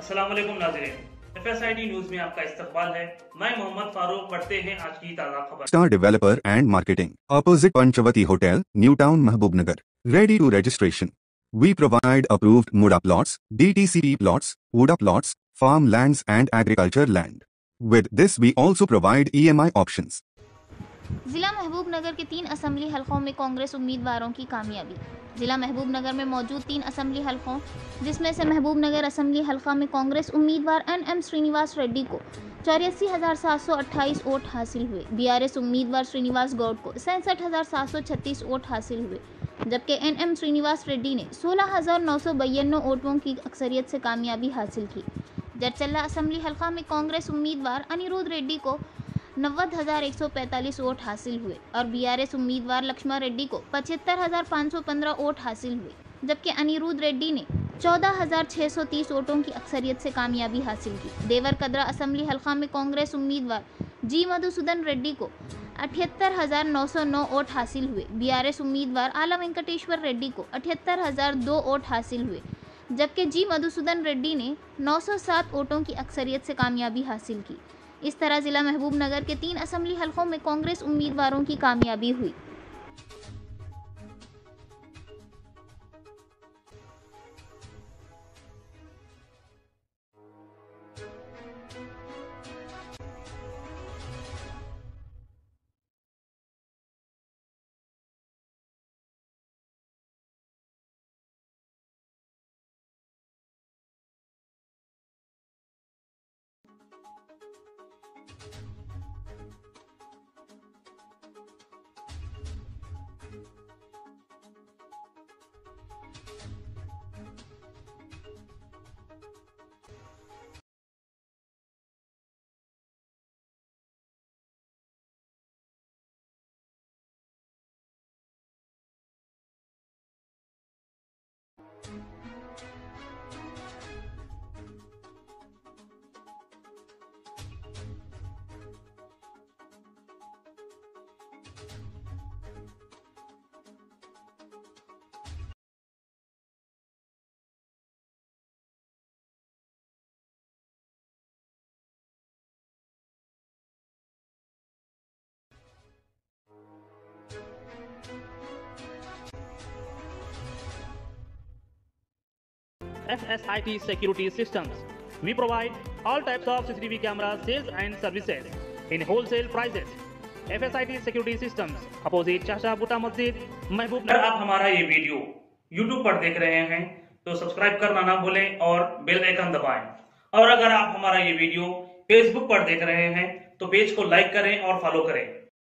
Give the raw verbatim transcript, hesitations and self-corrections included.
अस्सलाम वालेकुम नाज़रीन, F S I D news में आपका इस्तकबाल है। मैं मोहम्मद फारूक। पढ़ते हैं आज की ताज़ा खबर। Star Developer and Marketing, opposite Panchavati Hotel, New Town, Mahbubnagar. Ready to registration. We provide approved Muda plots, D T C P plots, Wuda plots, farm lands and agriculture land. With this we also provide E M I options. जिला महबूबनगर के तीन assembly हलकों में कांग्रेस उम्मीदवारों की कामयाबी। जिला महबूबनगर में मौजूद तीन असेंबली हलकों, जिसमें से महबूबनगर असेंबली हलका में कांग्रेस उम्मीदवार एन एम श्रीनिवास रेड्डी को चौरासी हज़ार सात सौ अट्ठाईस वोट हासिल हुए। बी आर एस उम्मीदवार श्रीनिवास गौड़ को सैंसठ हज़ार सात सौ छत्तीस वोट हासिल हुए, जबकि एन एम श्रीनिवास रेड्डी ने सोलह हज़ार नौ सौ बयानवे वोटों की अक्सरियत से कामयाबी हासिल की। जडचल्ला असेंबली हलका में कांग्रेस उम्मीदवार अनिरुद्ध रेड्डी को नब्बे हज़ार एक सौ पैंतालीस वोट हासिल हुए और बी आर एस उम्मीदवार लक्ष्मण रेड्डी को पचहत्तर हज़ार पाँच सौ पंद्रह वोट हासिल हुए, जबकि अनिरुद्ध रेड्डी ने चौदह हज़ार छः सौ तीस वोटों की अक्सरियत से कामयाबी हासिल की। देवर कदरा असेंबली हलका में कांग्रेस उम्मीदवार जी मधुसूदन रेड्डी को अठहत्तर हज़ार नौ सौ नौ वोट हासिल हुए। बी आर एस उम्मीदवार आला वेंकटेश्वर रेड्डी को अठहत्तर हज़ार दो वोट हासिल हुए, जबकि जी मधुसूदन रेड्डी ने नौ सौ सात वोटों की अक्सरियत से कामयाबी हासिल की। इस तरह जिला महबूबनगर के तीन असेंबली हलकों में कांग्रेस उम्मीदवारों की कामयाबी हुई। F S I T Security Systems. We provide all types of C C T V camera sales and services in wholesale prices. F S I T Security Systems, opposite चाचा बूटा मस्जिद, महबूब। अगर आप हमारा ये वीडियो YouTube पर देख रहे हैं तो सब्सक्राइब करना ना भूलें और बेल आइकन दबाएं। और अगर आप हमारा ये वीडियो Facebook पर देख रहे हैं तो पेज को लाइक करें और फॉलो करें।